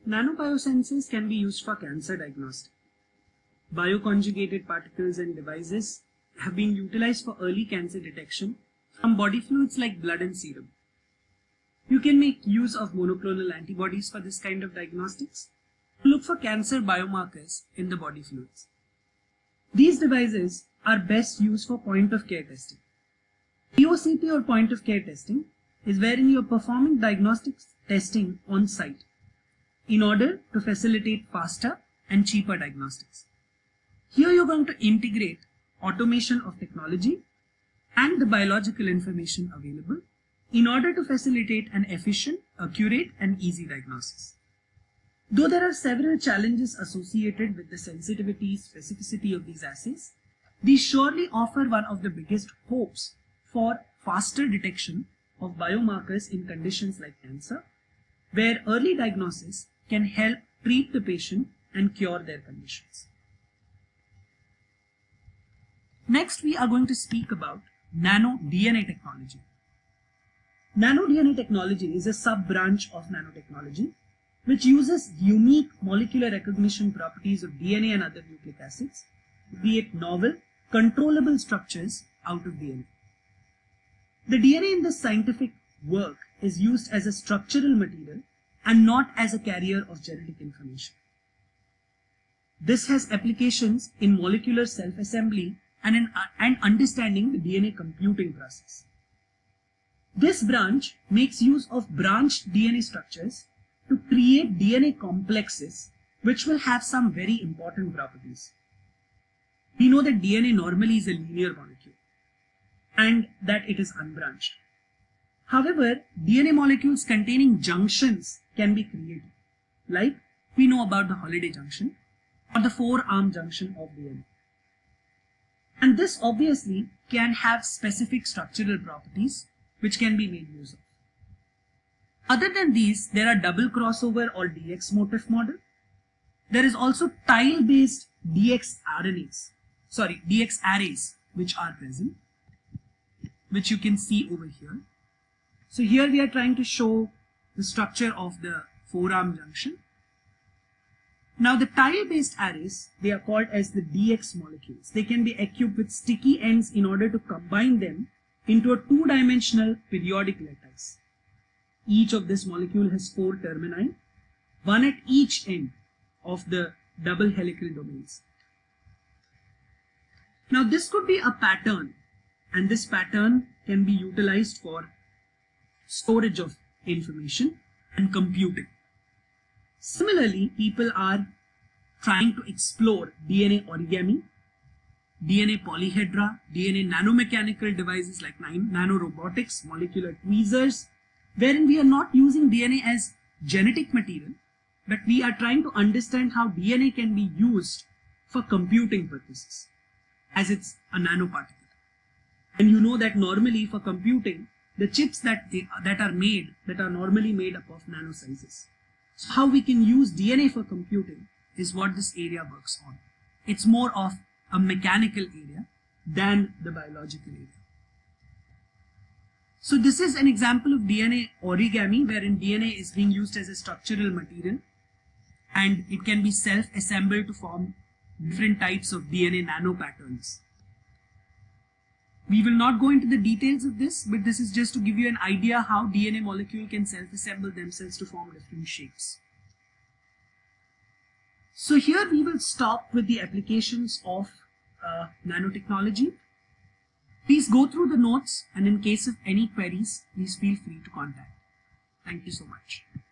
Nanobiosensors can be used for cancer diagnostics. Bioconjugated particles and devices have been utilized for early cancer detection from body fluids like blood and serum. You can make use of monoclonal antibodies for this kind of diagnostics to look for cancer biomarkers in the body fluids. These devices are best used for point-of-care testing. POCT or point-of-care testing is wherein you are performing diagnostics testing on site in order to facilitate faster and cheaper diagnostics. Here you are going to integrate automation of technology and the biological information available in order to facilitate an efficient, accurate and easy diagnosis. Though there are several challenges associated with the sensitivity, specificity of these assays, these surely offer one of the biggest hopes for faster detection of biomarkers in conditions like cancer, where early diagnosis can help treat the patient and cure their conditions. Next, we are going to speak about nano-DNA technology. Nano-DNA technology is a sub-branch of nanotechnology which uses unique molecular recognition properties of DNA and other nucleic acids to create novel, controllable structures out of DNA. The DNA in this scientific work is used as a structural material and not as a carrier of genetic information. This has applications in molecular self-assembly and understanding the DNA computing process. This branch makes use of branched DNA structures to create DNA complexes which will have some very important properties. We know that DNA normally is a linear molecule and that it is unbranched. However, DNA molecules containing junctions can be created, like we know about the Holiday junction or the 4-arm junction of DNA. And this obviously can have specific structural properties which can be made use of. Other than these, there are double crossover or DX motif model. There is also tile-based DX arrays which are present, which you can see over here. So here we are trying to show the structure of the 4-arm junction. Now the tile-based arrays, they are called as the DX molecules. They can be equipped with sticky ends in order to combine them into a 2-dimensional periodic lattice. Each of this molecule has 4 termini, one at each end of the double helical domains. Now this could be a pattern, and this pattern can be utilized for storage of information and computing. Similarly, people are trying to explore DNA origami, DNA polyhedra, DNA nanomechanical devices like nanorobotics, molecular tweezers, wherein we are not using DNA as genetic material, but we are trying to understand how DNA can be used for computing purposes, as it's a nanoparticle. And you know that normally for computing, the chips that are normally made up of nano sizes. So how we can use DNA for computing is what this area works on. It's more of a mechanical area than the biological area. So this is an example of DNA origami, wherein DNA is being used as a structural material and it can be self-assembled to form different types of DNA nano patterns. We will not go into the details of this, but this is just to give you an idea how DNA molecule can self-assemble themselves to form different shapes. So here we will stop with the applications of nanotechnology. Please go through the notes, and in case of any queries, please feel free to contact. Thank you so much.